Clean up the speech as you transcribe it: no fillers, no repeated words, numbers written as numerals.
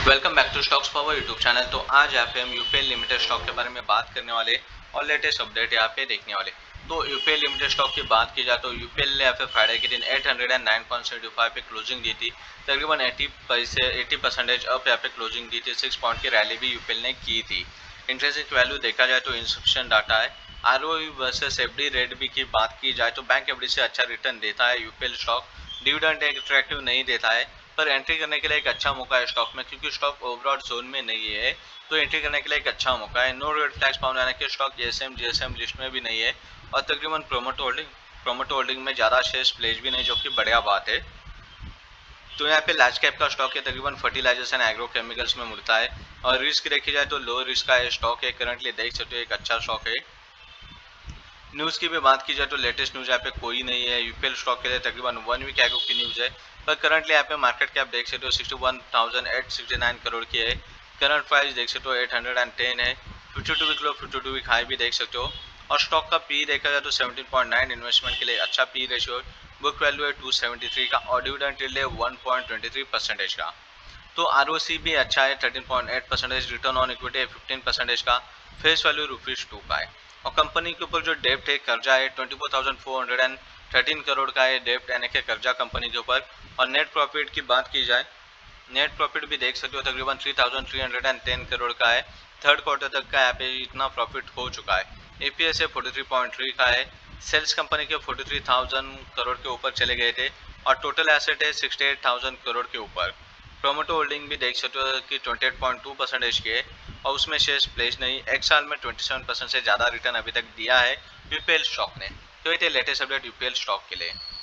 Welcome back to Stocks Power YouTube channel. तो आज यहाँ पे हम यूपीएल लिमिटेड स्टॉक के बारे में बात करने वाले और लेटेस्ट अपडेट यहाँ पे देखने वाले। तो यूपीएल लिमिटेड स्टॉक की बात की जाए तो यूपीएल ने यहाँ पे फ्राइडे के दिन 809.75 पे क्लोजिंग दी थी। तकरीबन 80% अप यहाँ पे क्लोजिंग दी थी। 6 पॉइंट की रैली भी यूपीएल ने की थी। इंटरेस्टिंग वैल्यू देखा जाए तो इंसफिशिएंट डाटा है। आरओई वर्सेस एफडी रेट भी की बात की जाए तो बैंक एफडी से अच्छा रिटर्न देता है यूपीएल स्टॉक। डिविडेंड अट्रैक्टिव नहीं देता है, पर एंट्री करने के लिए एक अच्छा मौका है स्टॉक में, क्योंकि स्टॉक ओवरऑल जोन में नहीं है। तो एंट्री करने के लिए एक अच्छा मौका है। नो रेड फ्लैग्स पाउंड यानी कि स्टॉक जीएसएम लिस्ट में भी नहीं है और तकरीबन प्रोमोटर होल्डिंग में ज़्यादा शेयर्स प्लेज भी नहीं, जो कि बढ़िया बात है। तो यहाँ पे लार्ज कैप का स्टॉक है, तकरीबन फर्टिलाइजर्स एंड एग्रो केमिकल्स में मुड़ता है और रिस्क देखी जाए तो लो रिस्क का स्टॉक है। करंटली देख सकते हो एक अच्छा स्टॉक है। न्यूज़ की भी बात की जाए तो लेटेस्ट न्यूज़ यहाँ पे कोई नहीं है। यूपीएल स्टॉक के लिए तकरीबन 1 वीक एगो की न्यूज़ है, पर करंटली यहाँ पे मार्केट कैप देख सकते हो 61,869 करोड़ की है। करंट प्राइस देख सकते हो 810 है। 52 वीक लो 52 वीक हाई भी देख सकते हो। और स्टॉक का पी देखा जाए तो 17.9 इन्वेस्टमेंट के लिए अच्छा पी रेशियो। बुक वैल्यू है 273 का और डिविडेंड यील्ड है 1.23% का। तो आरओसी भी अच्छा है 13.8%, रिटर्न ऑन इक्विटी है 15% का। फेस वैल्यू ₹2 का है। और कंपनी के ऊपर जो डेप्ट है, कर्जा है 24,413 करोड़ का है डेप्ट यानी कि कर्जा कंपनी के ऊपर। और नेट प्रॉफिट की बात की जाए, नेट प्रॉफिट भी देख सकते हो तकरीबन 3,310 करोड़ का है। थर्ड क्वार्टर तक का यहाँ पे इतना प्रॉफिट हो चुका है। एपीएस है 43.3 का है। सेल्स कंपनी के 43,000 करोड़ के ऊपर चले गए थे और टोटल एसेट है 68,000 करोड़ के ऊपर। प्रोमोटो होल्डिंग भी देख सकते हो कि 28.2% की है और उसमें शेयर्स प्लेस नहीं। एक साल में 27% से ज़्यादा रिटर्न अभी तक दिया है यूपीएल स्टॉक ने। तो ये थे लेटेस्ट अपडेट यूपीएल स्टॉक के लिए।